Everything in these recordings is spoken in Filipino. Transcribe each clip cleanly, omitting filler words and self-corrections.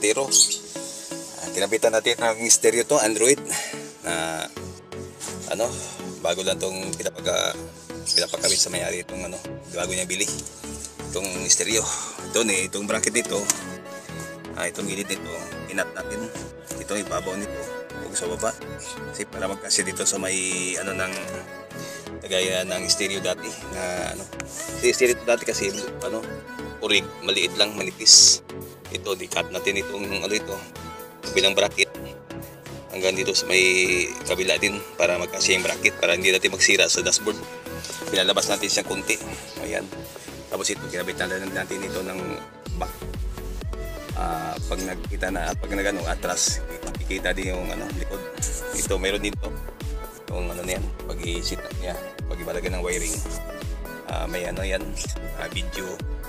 Montero. Kinabitan natin ng stereo to, Android na ano, bago lang tong pinapakabit sa may-ari itong ano, bago niya bili itong stereo. Ito itong bracket nito, itong gilid nito, inat natin ito, ibabaw nito huwag sa baba kasi para magkasya dito sa may ano ng kagaya ng stereo dati na ano, stereo dati kasi ano, urig, maliit lang, manipis. Ito, di-cut natin itong ano, ito kabilang bracket hanggang dito sa may kabila din para magkasya yung bracket, para hindi natin magsira sa dashboard. Pinalabas natin siyang konti, ayan. Tapos ito, kinabit natin ito ng back. Pag nagkita na, pag nagano atras, makikita din yung ano, likod. Ito, meron din to yung ano niyan, pag i-sit up niya, pag ibalagay ng wiring, may ano yan, video,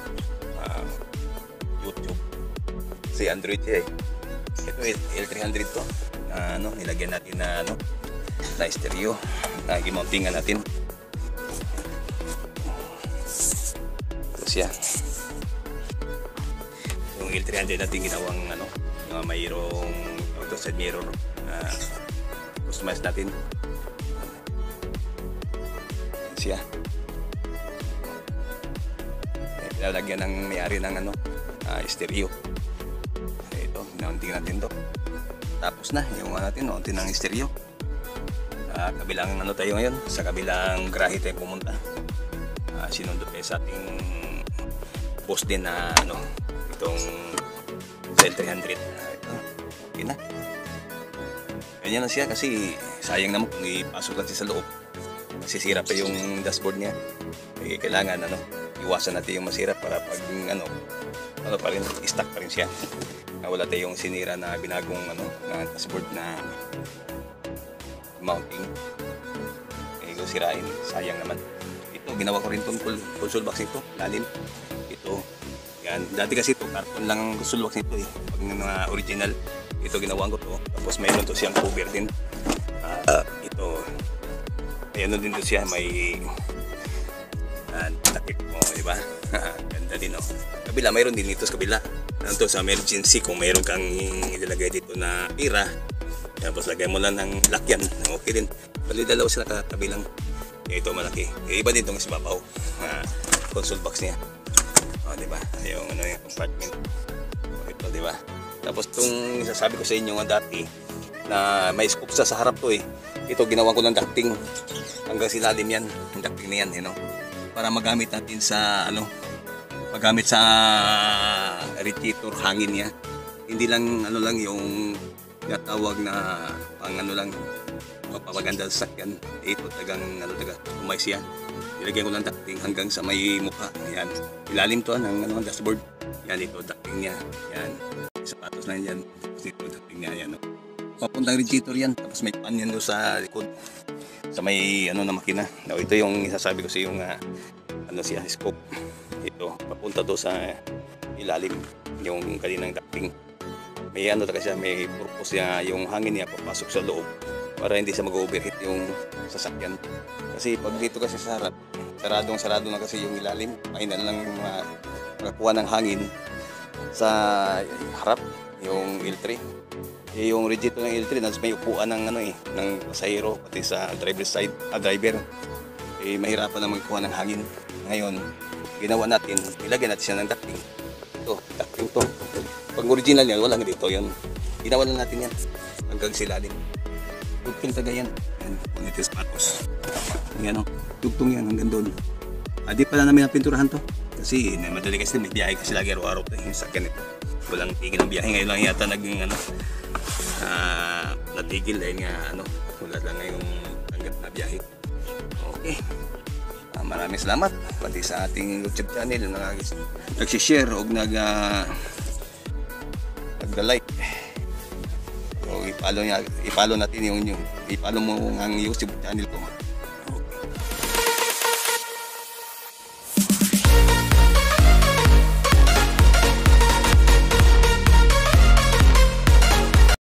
YouTube, si Android siya eh. Ito L300 to, ano, nilagyan natin na ano, na stereo, na i-mountingan natin. Ito siya, yung L300 natin ginawang ano, yung mayroong side mirror, customize natin. Ito siya, pinalagyan ng may-ari ng ano, stereo. Ito, naunting natin to. Tapos na, yung natin, naunting ng stereo. Sa kabilang ano tayo ngayon, sa kabilang grahe tayo pumunta. Sinundot tayo sa ating post din na ano, itong L300. Ito, okay na. Ganyan na siya kasi sayang naman kung ipasok natin sa loob. Masisira pa yung dashboard niya. Kailangan ano, iwasan natin yung masira para pag ano pa rin, stock pa rin siya. Wala tayong sinira na binagong ano, na dashboard na mounting. Kung sirain, sayang naman. Ito, ginawa ko rin itong console box nito, lalim. Ito, yan. Dati kasi ito, carton lang ang console box nito eh. Pag mga original, ito ginawa ko to. Tapos mayroon to siyang cover din. Ito, ayan din to siya, may takip mo, di ba? Ganda din, oh. Kabila, mayroon din dito sa kabila. Ano to, sa emergency, kung mayroon kang ilalagay dito na pira, tapos lagay mo lang ng lakyan, okay din. Bali, dalawa sila kabilang. Ito malaki. Iba din itong isibabaw. Console box niya. O, di ba? Yung ano, yung compartment. Ito, di ba? Tapos itong sasabi ko sa inyo nga dati, na may scoop sa harap to eh. Ito, ginawa ko ng ducting. Hanggang silalim yan. Yung ducting na yan, you know? Para magamit natin sa ano, magamit sa radiator, hangin niya. Hindi lang ano lang yung natawag na pang ano lang, mapapaganda sa sakyan. Ito tagang ano, umay siya. Nilagyan ko ng ducting hanggang sa may mukha. Yan, ilalim to ng ano, dashboard. Yan, ito ducting niya. Yan, sapatos lang yan. Ito ducting niya, yan, no? Papuntang radiator yan. Tapos may pan yan doon sa likod, sa may ano na makina. Now, ito yung isasabi ko sa yung ano siya, scope. Ito, papunta to sa ilalim yung kaninang ducting. May ano talaga siya, may purpose niya, yung hangin niya papasok sa loob para hindi siya mag-overheat yung sasakyan. Kasi pag dito kasi sa harap, sarado na kasi yung ilalim. Mahina lang makakuha ng hangin sa harap, yung L3. Yung radiator ng L3, may upuan ng ano eh, ng pasahero, pati sa driver side, driver. Mahirapan na magkuha ng hangin. Ngayon, ginawa natin, ilagyan natin siya ng ducting. Ito, ducting to. Pag original yan, walang dito yan. Ginawa lang natin yan hanggang silalim. Dugtong taga yan. Yan, ito yung sapatos. Yan o, dugtong yan hanggang doon. Di pala namin napinturahan to. Kasi madali kasi may biyahe kasi lagi araw-araw to yung sakyan ito. Walang tigil ng biyahe. Ngayon lang yata naging ano, natigil dahil nga ano, wala lang ngayong tanggap na biyahe. Okay. Maraming salamat pati sa ating YouTube channel na nag-share o nag-like. So, i-follow natin yung i-follow mo ang YouTube channel ko.